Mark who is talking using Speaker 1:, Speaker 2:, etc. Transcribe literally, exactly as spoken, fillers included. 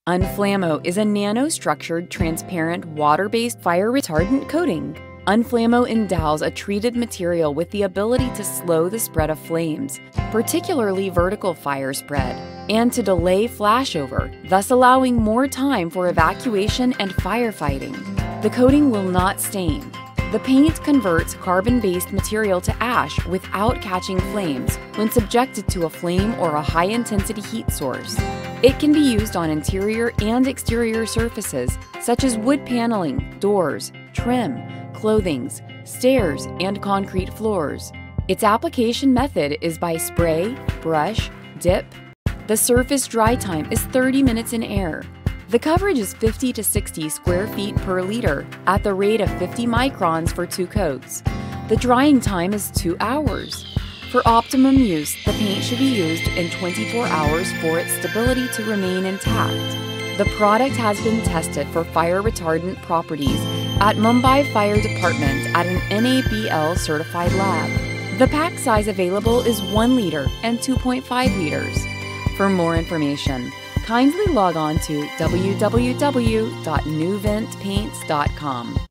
Speaker 1: Unflammo is a nanostructured, transparent, water-based fire retardant coating. Unflammo endows a treated material with the ability to slow the spread of flames, particularly vertical fire spread, and to delay flashover, thus allowing more time for evacuation and firefighting. The coating will not stain. The paint converts carbon-based material to ash without catching flames when subjected to a flame or a high-intensity heat source. It can be used on interior and exterior surfaces, such as wood paneling, doors, trim, clothings, stairs, and concrete floors. Its application method is by spray, brush, dip. The surface dry time is thirty minutes in air. The coverage is fifty to sixty square feet per liter at the rate of fifty microns for two coats. The drying time is two hours. For optimum use, the paint should be used in twenty-four hours for its stability to remain intact. The product has been tested for fire retardant properties at Mumbai Fire Department at an N A B L certified lab. The pack size available is one liter and two point five liters. For more information, kindly log on to w w w dot new vent paints dot com.